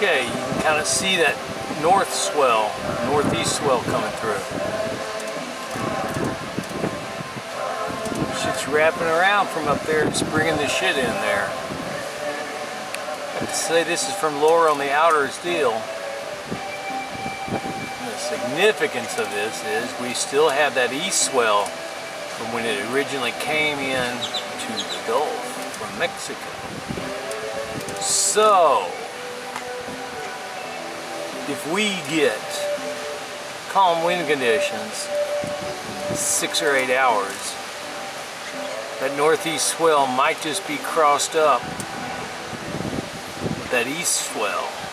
Okay, you can kind of see that northeast swell coming through. Shit's wrapping around from up there and bringing the shit in there. I have to say this is from lower on the outer deal. The significance of this is we still have that east swell from when it originally came in to the Gulf from Mexico. So, if we get calm wind conditions in 6 or 8 hours, that northeast swell might just be crossed up with that east swell.